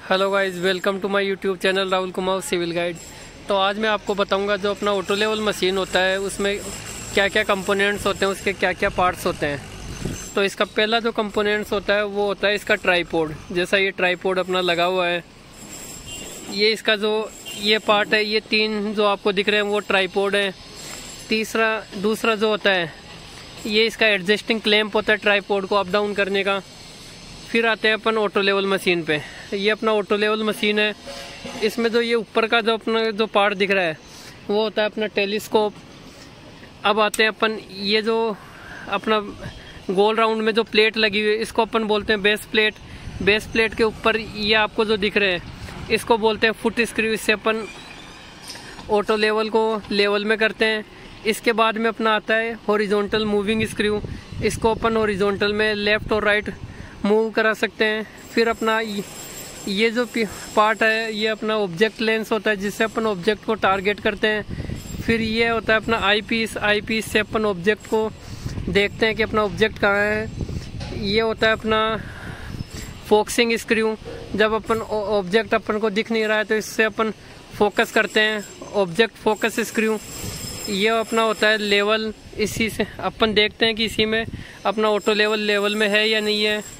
Hello guys, welcome to my YouTube channel Rahul Kumar civil guide. तो आज मैं आपको बताऊंगा जो अपना ऑटो लेवल मशीन होता है उसमें क्या क्या कंपोनेंट्स होते हैं, उसके क्या क्या पार्ट्स होते हैं। तो इसका पहला जो कंपोनेंट्स होता है वो होता है इसका ट्राईपोड। जैसा ये ट्राईपोड अपना लगा हुआ है, ये इसका जो ये पार्ट है, ये तीन जो आपको दिख रहे हैं वो ट्राईपोड है। दूसरा जो होता है ये इसका एडजस्टिंग क्लैंप होता है ट्राईपोड को अप डाउन करने का। फिर आते हैं अपन ऑटो लेवल मशीन पे। ये अपना ऑटो लेवल मशीन है। इसमें जो ये ऊपर का जो अपना जो पार्ट दिख रहा है वो होता है अपना टेलीस्कोप। अब आते हैं अपन ये जो अपना गोल राउंड में जो प्लेट लगी हुई है इसको अपन बोलते हैं बेस प्लेट। बेस प्लेट के ऊपर ये आपको जो दिख रहे हैं इसको बोलते हैं फुट स्क्रू। इससे अपन ऑटो लेवल को लेवल में करते हैं। इसके बाद में अपना आता है हॉरिजॉन्टल मूविंग स्क्रू। इसको अपन हॉरिजॉन्टल में लेफ्ट और राइट मूव करा सकते हैं। फिर अपना ये जो पार्ट है ये अपना ऑब्जेक्ट लेंस होता है जिससे अपन ऑब्जेक्ट को टारगेट करते हैं। फिर ये होता है अपना आई पीस से अपन ऑब्जेक्ट को देखते हैं कि अपना ऑब्जेक्ट कहाँ है। ये होता है अपना फोकसिंग स्क्रू। जब अपन ऑब्जेक्ट अपन को दिख नहीं रहा है तो इससे अपन फोकस करते हैं, ऑब्जेक्ट फोकस स्क्रू। ये अपना होता है लेवल। इसी से अपन देखते हैं कि इसी में अपना ऑटो लेवल में है या नहीं है।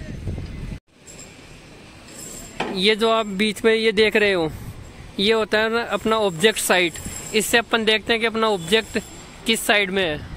ये जो आप बीच में ये देख रहे हो ये होता है ना अपना ऑब्जेक्ट साइड। इससे अपन देखते हैं कि अपना ऑब्जेक्ट किस साइड में है।